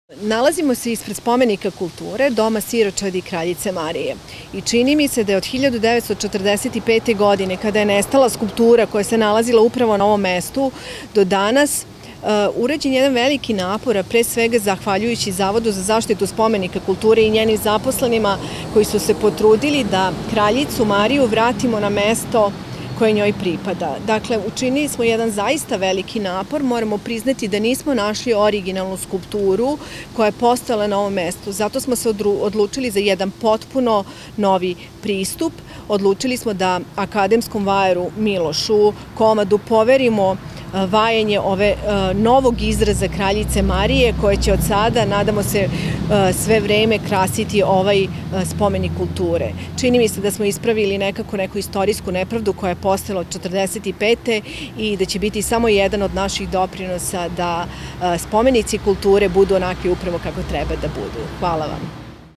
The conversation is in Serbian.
Nalazimo se ispred spomenika kulture Doma siročadi Kraljice Marije i čini mi se da je od 1945. godine, kada je nestala skulptura koja se nalazila upravo na ovom mestu, do danas urađen jedan veliki napor, a pre svega zahvaljujući Zavodu za zaštitu spomenika kulture i njenim zaposlenima koji su se potrudili da Kraljicu Mariju vratimo na mesto koje njoj pripada. Dakle, učinili smo jedan zaista veliki napor, moramo priznati da nismo našli originalnu skulpturu koja je postojala na ovom mestu. Zato smo se odlučili za jedan potpuno novi pristup. Odlučili smo da akademskom vajaru Milošu Komadu poverimo vajanje novog izraza Kraljice Marije, koje će od sada, nadamo se, sve vreme krasiti ovaj spomenik kulture. Čini mi se da smo ispravili neku istorijsku nepravdu koja je postojala od 1945. i da će biti samo jedan od naših doprinosa da spomenici kulture budu onakvi upravo kako treba da budu. Hvala vam.